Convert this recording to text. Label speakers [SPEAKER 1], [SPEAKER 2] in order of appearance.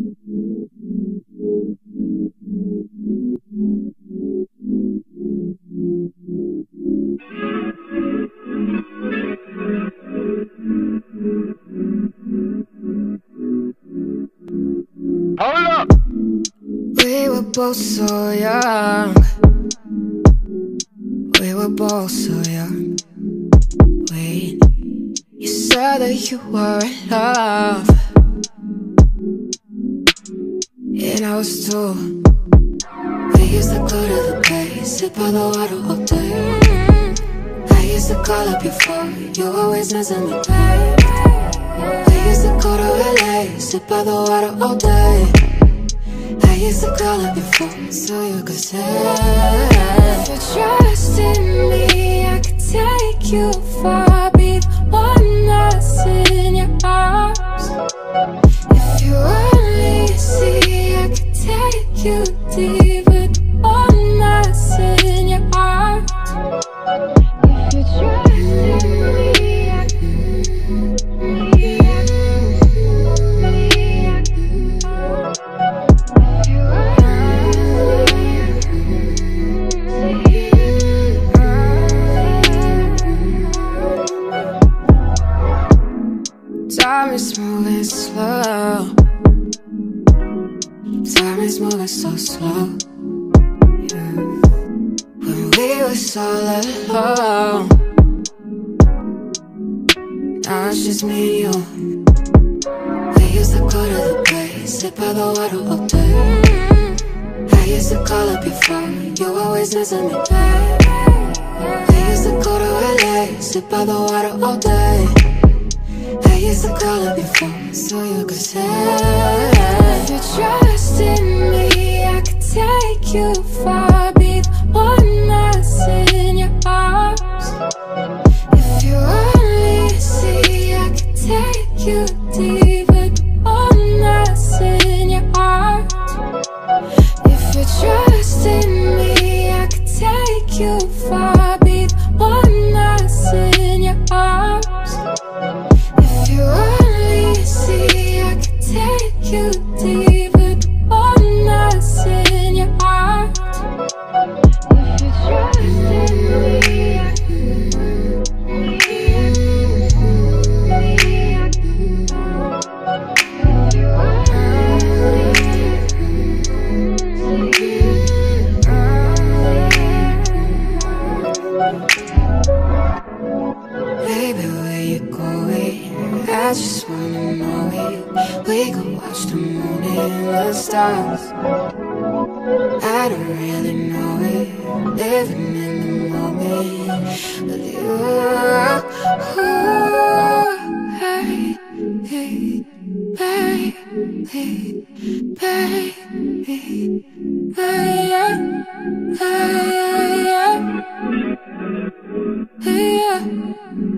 [SPEAKER 1] Hold up!
[SPEAKER 2] We were both so young. We were both so young. Wait, you said that you were in love, and I was too. We used to go to the bay, sit by the water all day. I used to call up your phone, you always answer me back. We used to go to LA, sit by the water all day. I used to call up your phone so you could say, if you trust in me, I could take you far. Be the one that's in your arms. If you only see, I could take you deeper. The one that's in your arms. If you trust in me, I time is moving slow. Time is moving so slow. Yeah. When we were so alone, now it's just me and you. We used to go to the bay, sit by the water all day. I used to call up your phone, you always answer me back. We used to go to LA, sit by the water all day. I used to call up your phone so you could say, if you trust in me, I could take you far. Be the one that's in your arms. If you only see, I could take you deeper. The one that's in your arms. If you trust in me, I could take you far. Be the one that's in your arms. If you only see, I could take you deeper. The one that's in your arms. If you trust in me, baby, where you going? I just wanna know it. We could watch the moon and the stars. I don't really know it, living in the moment with you. Ooh, hey, hey, baby, baby, hey, yeah, hey, yeah, hey, yeah.